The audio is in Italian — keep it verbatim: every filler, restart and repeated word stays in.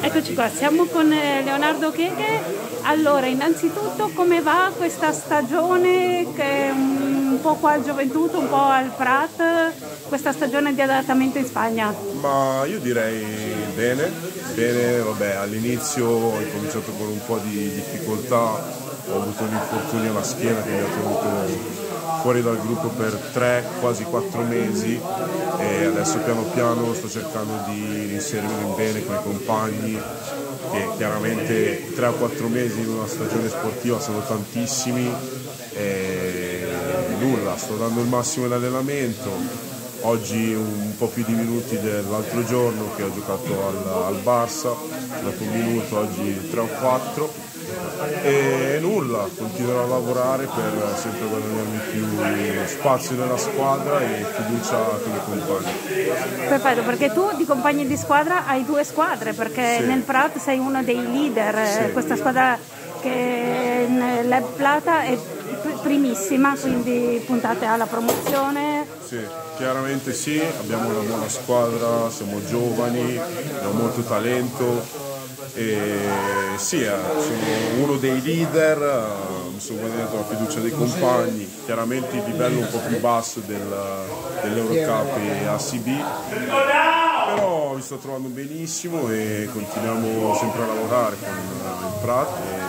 Eccoci qua, siamo con Leonardo Cheghe. Allora, innanzitutto come va questa stagione che è un po' qua al Gioventù, un po' al Prat, questa stagione di adattamento in Spagna? Ma io direi bene, bene, vabbè, all'inizio ho cominciato con un po' di difficoltà, ho avuto un infortunio alla schiena che mi ha tenuto fuori dal gruppo per tre, quasi quattro mesi e adesso piano piano sto cercando di inserirmi bene con i compagni, che chiaramente tre o quattro mesi in una stagione sportiva sono tantissimi e nulla, sto dando il massimo in allenamento. Oggi un po' più di minuti dell'altro giorno che ho giocato al, al Barça, ho giocato un minuto, oggi tre o quattro e nulla, continuerò a lavorare per sempre guadagnarmi più spazio nella squadra e fiducia con i compagni. Perfetto, perché tu di compagni di squadra hai due squadre, perché Sì. nel Prat sei uno dei leader, Sì. questa squadra che nella Plata è primissima, quindi puntate alla promozione. Sì, chiaramente sì, abbiamo una buona squadra, siamo giovani, abbiamo molto talento e sì, eh, sono uno dei leader, eh, mi sono guadagnato la fiducia dei compagni, chiaramente il livello un po' più basso del, dell'Eurocup e A C B, però mi sto trovando benissimo e continuiamo sempre a lavorare con il Prat.